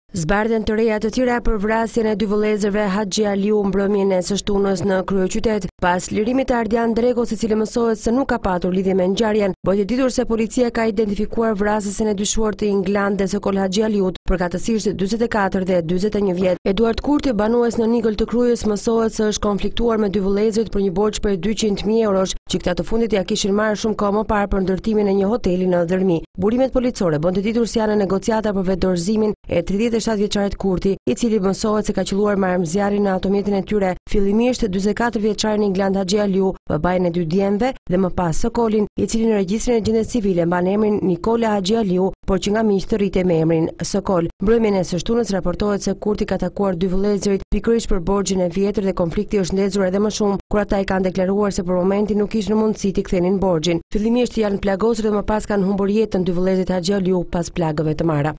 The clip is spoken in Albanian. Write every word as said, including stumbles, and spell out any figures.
Zbardhen të reja të tjera për vrasjen e dy vëllezërve Haxhi Aliu mbrëmjen e së shtunës në kryeqytet. Pas lirimit të Ardian Drekos, i cili mësohet se nuk ka patur lidhje me ngjarjen, bëhet e ditur se policia ka identifikuar vrasësin e dyshuar të Ingland dhe Sokol Haxhi Aliut, përkatësisht dyzet e katër dhe dyzet e një vjet. Eduard Kurti, banues në Nikël të Kryes, mësohet se është konfliktuar me dy vëllezërit për një borxh për dyqind mijë eurosh, që këta të fundit ja kishin marrë shumë kohë më parë për ndërtimin e një hoteli në Dhërmi. Burimet policore bën të ditur se janë negociata për vetëdorëzimin e tridhjetë e shtatë vjeçarit Kurti, i cili mësohet se ka qelluar marrëmzjarrin në automjetin e tyre, fillimisht dyzet e katër vjeçarin Ingland Haxhi Aliu, babain e dy djemve, dhe më pas Sokolin, i cili në regjistrin e gjendjes civile mban emrin Nikola Haxhi Aliu, por që nga miq të rritej me emrin Sokol. Mbrëmjen e së shtunës raportohet se Kurti ka takuar dy vëllezërit pikërisht për borxhin e vjetër dhe konflikti është ndezur edhe më shumë kur ata i kanë deklaruar se për momentin nuk kishin mundësi t'i kthenin borxhin. Fillimisht janë plagosur dhe më pas kanë humbur jetën dy vëllezërit Haxhi Aliu pas plagëve të marra.